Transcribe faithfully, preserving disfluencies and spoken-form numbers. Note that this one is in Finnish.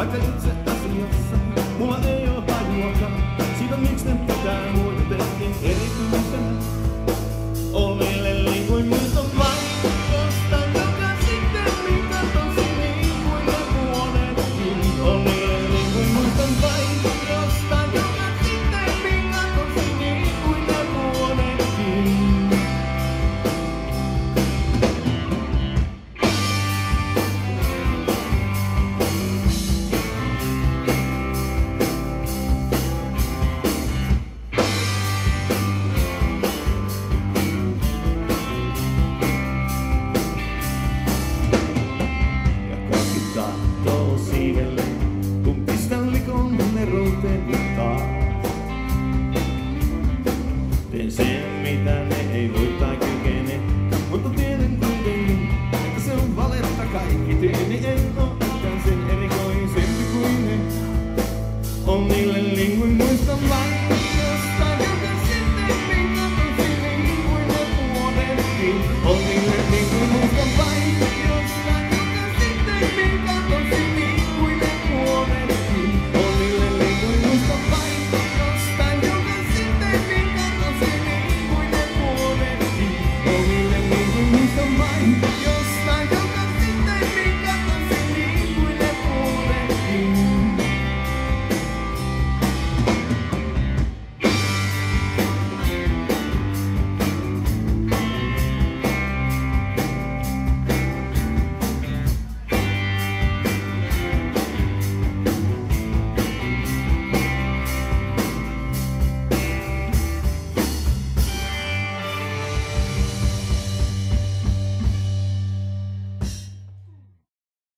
Vaikka itse asiassa mulla ei oo hajuakaan siitä, miksi ne pitää muuta tehtiin erityisenä. Omille liikuin muiston vain jostain, joka sittemmin katosi niin kuin ne vuodetkin. Omille liikuin muiston vain jostain, joka sittemmin katosi niin kuin ne vuodetkin. Tahtoo siivelle, kun pistän likon nerouteen taas. Teen sen, mitä ne ei voi tai kykene, mutta tiedän kuitenkin, että se on valetta kaikki teeni. En oo ikään sen erikoisempi kuin ne. Omille linguin muistan vain jostain, joka sittemmin katosi niin kuin ne vuodetkin. Omille linguin muistan vain jostain, joka sittemmin katosi.